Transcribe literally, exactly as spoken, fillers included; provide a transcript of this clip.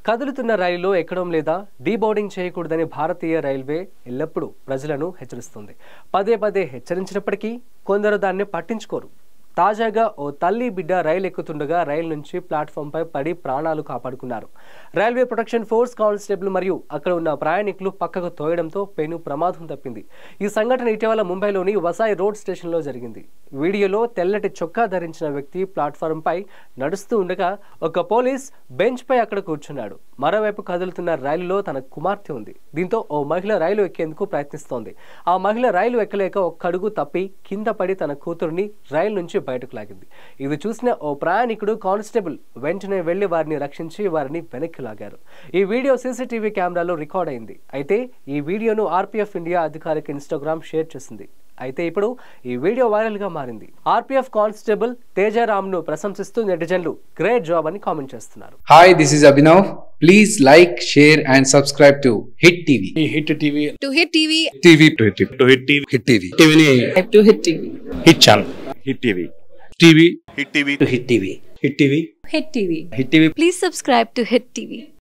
కదులుతున్న రైలులో ఎక్కడం లేదా డీబోర్డింగ్ చేయకూడదని భారతీయ రైల్వే ఎల్లప్పుడూ ప్రజలను హెచ్చరిస్తుంది. పదే పదే హెచ్చరించినప్పటికీ కొందరు దాన్ని పట్టించుకోరు. తాజాగా ఓ తల్లి బిడ్డ రైలు ఎక్కుతుండగా రైలు నుంచి ప్లాట్ఫామ్ పై పడి ప్రాణాలు కాపాడుకున్నారు. రైల్వే ప్రొటెక్షన్ ఫోర్స్ కానిస్టేబుల్ మరియు అక్కడ ఉన్న ప్రయాణికులు పక్కకు తోయడంతో పెను ప్రమాదం తప్పింది. ఈ సంఘటన ఇటీవల ముంబైలోని వసాయి రోడ్ స్టేషన్లో జరిగింది. వీడియోలో తెల్లటి చొక్కా ధరించిన వ్యక్తి ప్లాట్ఫామ్ పై నడుస్తూ ఉండగా ఒక పోలీస్ బెంచ్ పై అక్కడ కూర్చున్నాడు. మరోవైపు కదులుతున్న రైలులో తన కుమార్తె ఉంది. దీంతో ఓ మహిళ రైలు ఎక్కేందుకు ప్రయత్నిస్తోంది. ఆ మహిళ రైలు ఎక్కలేక ఒక్క అడుగు తప్పి కింద పడి తన కూతురుని రైలు నుంచి బయటకు లాగింది. ఇది చూసిన ఓ ప్రయాణికుడు కానిస్టేబుల్ వెంటనే వెళ్లి వారిని రక్షించి వారిని వెనక్కి లాగారు. ఈ వీడియో సీసీటీవీ కెమెరాలో రికార్డ్ అయింది. అయితే ఈ వీడియోను ఆర్పీఎఫ్ ఇండియా అధికారిక ఇన్స్టాగ్రామ్ షేర్ చేసింది. అయితే ఇప్పుడు ఈ వీడియో వైరల్ గా మారింది. ఆర్పీఎఫ్ కానిస్టేబుల్ తేజారామ్ ను ప్రశంసిస్తూ నెటిజన్లు గ్రేట్ జాబ్ అని కామెంట్ చేస్తున్నారు. Hi, this is Abhinav. Please like, share and subscribe to Hit TV. Hit TV to Hit TV TV to Hit TV. To Hit TV Hit TV. టీవీని to Hit TV Hit channel Hit TV TV Hit TV to Hit TV Hit TV Hit TV Hit TV please subscribe to Hit TV.